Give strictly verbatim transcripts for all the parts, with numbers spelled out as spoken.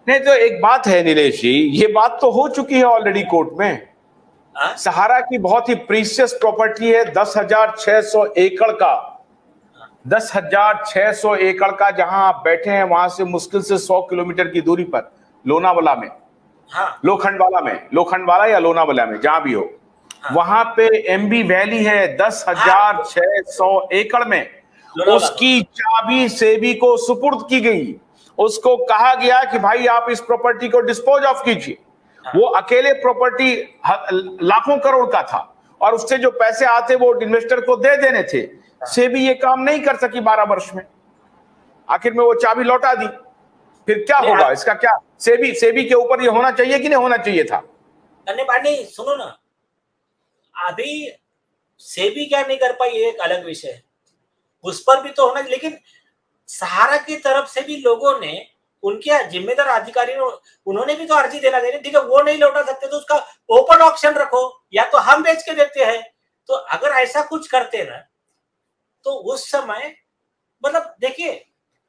नहीं तो एक बात है नीलेश जी, ये बात तो हो चुकी है ऑलरेडी कोर्ट में। आ? सहारा की बहुत ही प्रीशियस प्रॉपर्टी है, दस हजार छह सौ एकड़ का, दस हजार छह सौ एकड़ का, जहां आप बैठे हैं वहां से मुश्किल से सौ किलोमीटर की दूरी पर लोनावाला में, हाँ। लोखंडवाला में, लोखंडवाला या लोनावाला में, जहां भी हो, हाँ। वहां पे एमबी वैली है दस हजार छह सौ एकड़ में। उसकी चाबी सेबी को सुपुर्द की गई। उसको कहा गया कि भाई आप इस प्रॉपर्टी को डिस्पोज ऑफ कीजिए। हाँ। वो अकेले प्रॉपर्टी लाखों करोड़ का था और उससे जो पैसे आते वो इन्वेस्टर को दे देने थे। हाँ। सेबी ये काम नहीं कर सकी बारह वर्ष में, आखिर में वो चाबी लौटा दी। फिर क्या होगा इसका? क्या सेबी सेबी के ऊपर ये होना चाहिए कि नहीं होना चाहिए था? नहीं, सुनो ना, अभी सेबी क्या नहीं कर पाई एक अलग विषय है, उस पर भी तो होना। लेकिन सहारा की तरफ से भी लोगों ने, उनके जिम्मेदार अधिकारियों, उन्होंने भी तो अर्जी देना देनी। ठीक है, वो नहीं लौटा सकते तो उसका ओपन ऑक्शन रखो, या तो हम बेच के देते हैं। तो अगर ऐसा कुछ करते ना तो उस समय, मतलब देखिए,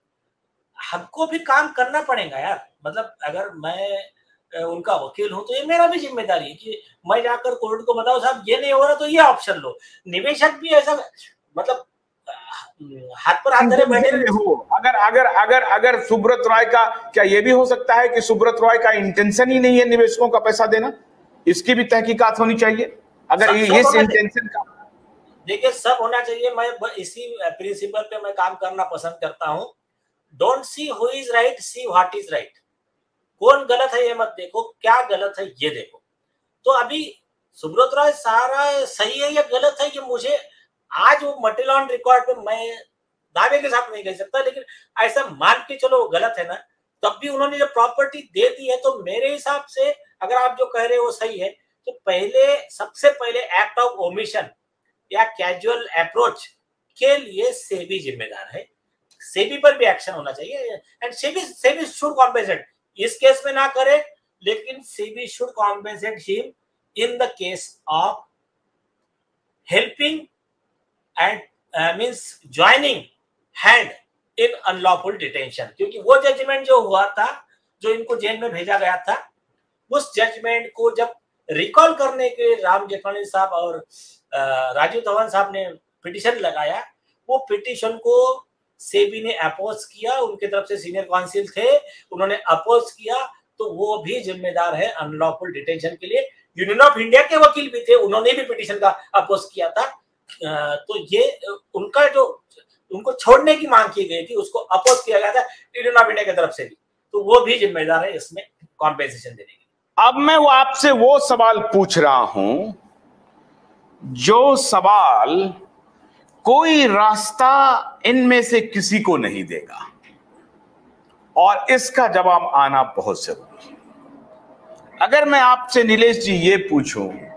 हमको भी काम करना पड़ेगा यार। मतलब अगर मैं उनका वकील हूं तो ये मेरा भी जिम्मेदारी है कि मैं जाकर कोर्ट को बताऊं साहब ये नहीं हो रहा तो ये ऑप्शन लो। निवेशक भी ऐसा, मतलब हाथ पर हाथ धरे बैठे हो। अगर अगर अगर अगर सुब्रत रॉय का, क्या ये भी हो सकता है कि सुब्रत रॉय का इंटेंशन ही नहीं है निवेशकों का पैसा देना? इसकी भी तहकीकात होनी चाहिए। अगर ये इस इंटेंशन का, देखिए सब होना चाहिए। मैं इसी प्रिंसिपल पे मैं काम करना पसंद करता हूं। Don't see who is right, see what is right. कौन गलत है ये मत देखो, क्या गलत है ये देखो। तो अभी सुब्रत रॉय सारा सही है या गलत है ये मुझे आज वो मटेरियल ऑन रिकॉर्ड पे मैं दावे के साथ नहीं कह सकता, लेकिन ऐसा मान के चलो वो गलत है ना, तब भी उन्होंने जब प्रॉपर्टी दे दी है तो मेरे हिसाब से अगर आप जो कह रहे हो वो सही है, तो पहले सबसे पहले एक्ट ऑफ ओमिशन या कैजुअल अप्रोच के लिए सेबी जिम्मेदार है। सेबी पर भी एक्शन होना चाहिए and SEBI SEBI should compensate. इस केस में ना करे, लेकिन SEBI should compensate him in the case of helping and means joining hand in unlawful detention. क्योंकि वो जजमेंट जो हुआ था, जो इनको जेल में भेजा गया था, उस जजमेंट को जब रिकॉल करने के राम जेठमलानी साहब और राजीव धवन साहब ने पिटीशन लगाया, वो पिटीशन को सेबी ने अपोज किया। उनके तरफ से सीनियर काउंसिल थे, उन्होंने अपोज किया, तो वो भी जिम्मेदार है अनलॉफुल डिटेंशन के लिए। यूनियन ऑफ इंडिया के वकील भी थे, उन्होंने भी पिटीशन का अपोज किया था। तो ये उनका जो उनको छोड़ने की मांग की गई थी, उसको अपोज किया गया था यूनियन ऑफ इंडिया की तरफ से भी, तो वो भी जिम्मेदार है इसमें कॉम्पेंसेशन देने की। अब मैं वो आपसे वो सवाल पूछ रहा हूं जो सवाल कोई रास्ता इनमें से किसी को नहीं देगा, और इसका जवाब आना बहुत जरूरी है। अगर मैं आपसे नीलेश जी ये पूछूं